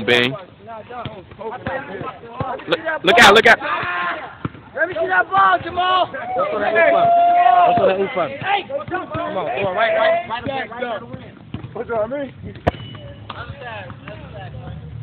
Bang. Look out, look out. Let me see that ball, Jamal. That's what that is from. That's what that is from. Hey, Come on, come on, right. What's up, man?